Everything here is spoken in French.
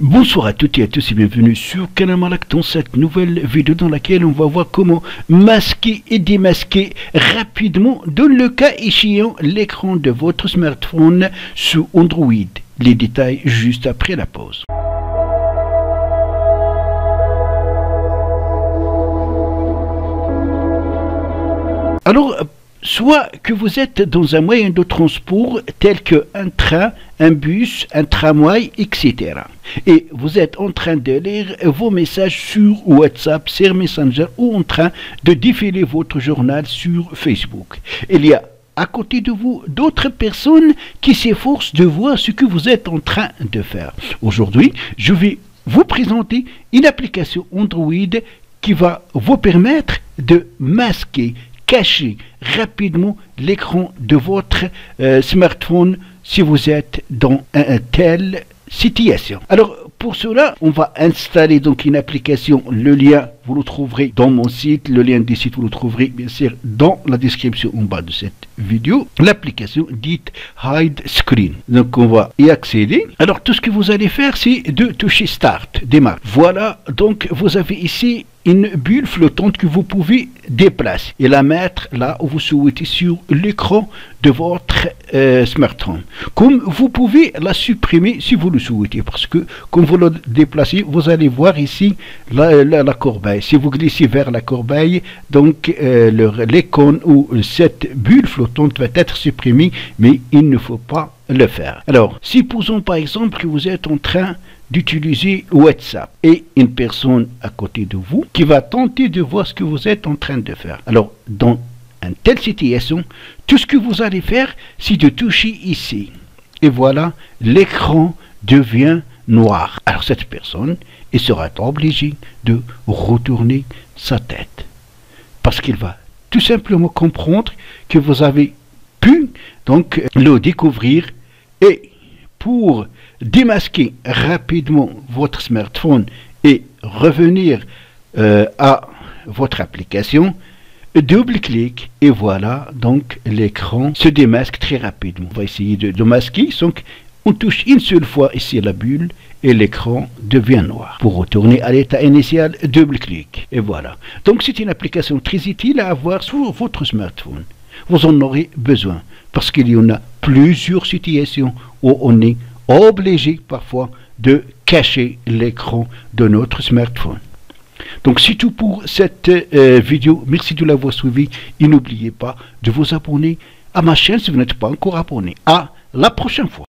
Bonsoir à toutes et à tous et bienvenue sur Canal Malak dans cette nouvelle vidéo dans laquelle on va voir comment masquer et démasquer rapidement, dans le cas échéant, l'écran de votre smartphone sous Android. Les détails juste après la pause. Alors, soit que vous êtes dans un moyen de transport tel qu'un train, un bus, un tramway, etc. Et vous êtes en train de lire vos messages sur WhatsApp, sur Messenger ou en train de défiler votre journal sur Facebook. Il y a à côté de vous d'autres personnes qui s'efforcent de voir ce que vous êtes en train de faire. Aujourd'hui, je vais vous présenter une application Android qui va vous permettre de masquer, cacher rapidement l'écran de votre smartphone si vous êtes dans une telle situation. Alors pour cela, on va installer donc une application. Le lien, vous le trouverez dans mon site. Le lien du site, vous le trouverez bien sûr dans la description en bas de cette vidéo. L'application dite Hide Screen. Donc on va y accéder. Alors tout ce que vous allez faire, c'est de toucher Start, démarre. Voilà, donc vous avez ici une bulle flottante que vous pouvez déplacer et la mettre là où vous souhaitez sur l'écran de votre smartphone. Comme vous pouvez la supprimer si vous le souhaitez, parce que quand vous le déplacez, vous allez voir ici la corbeille. Si vous glissez vers la corbeille, donc l'icône ou cette bulle flottante va être supprimée, mais il ne faut pas le faire. Alors, supposons par exemple que vous êtes en train d'utiliser WhatsApp et une personne à côté de vous qui va tenter de voir ce que vous êtes en train de faire. Alors, dans une telle situation, tout ce que vous allez faire, c'est de toucher ici. Et voilà, l'écran devient noir. Alors, cette personne, elle sera obligée de retourner sa tête. Parce qu'il va tout simplement comprendre que vous avez pu donc le découvrir. Et pour démasquer rapidement votre smartphone et revenir à votre application, double-clic et voilà, donc l'écran se démasque très rapidement. On va essayer de masquer, donc on touche une seule fois ici la bulle et l'écran devient noir. Pour retourner à l'état initial, double-clic et voilà. Donc c'est une application très utile à avoir sur votre smartphone. Vous en aurez besoin parce qu'il y en a plusieurs situations où on est obligé parfois de cacher l'écran de notre smartphone. Donc c'est tout pour cette vidéo. Merci de l'avoir suivi et n'oubliez pas de vous abonner à ma chaîne si vous n'êtes pas encore abonné. À la prochaine fois.